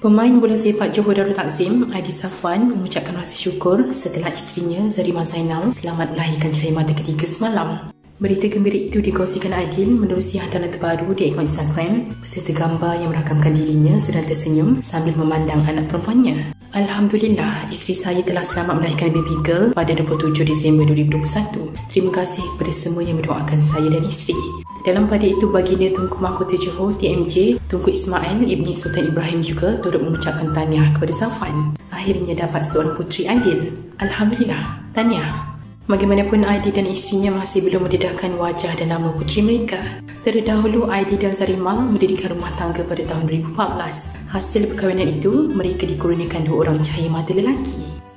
Pemain bola sepak Johor Darul Takzim, Aidil Safwan, mengucapkan rasa syukur setelah isterinya Zarima Zainal selamat melahirkan cahaya mata ketiga semalam. Berita gembira itu dikongsikan Aidil menerusi hantaran terbaru di akaun Instagram beserta gambar yang merakamkan dirinya sedang tersenyum sambil memandang anak perempuannya. Alhamdulillah, isteri saya telah selamat melahirkan baby girl pada 27 Disember 2021. Terima kasih kepada semua yang mendoakan saya dan isteri. Dalam pada itu, baginda Tunku Mahkota Johor TMJ, Tunku Ismail Ibni Sultan Ibrahim juga turut mengucapkan tahniah kepada Safwan. Akhirnya dapat seorang puteri Aidil. Alhamdulillah, tahniah. Bagaimanapun, Aidil dan isterinya masih belum mendedahkan wajah dan nama puteri mereka. Terdahulu, Aidil dan Zarima mendirikan rumah tangga pada tahun 2014. Hasil perkahwinan itu, mereka dikurniakan 2 orang cahaya mata lelaki.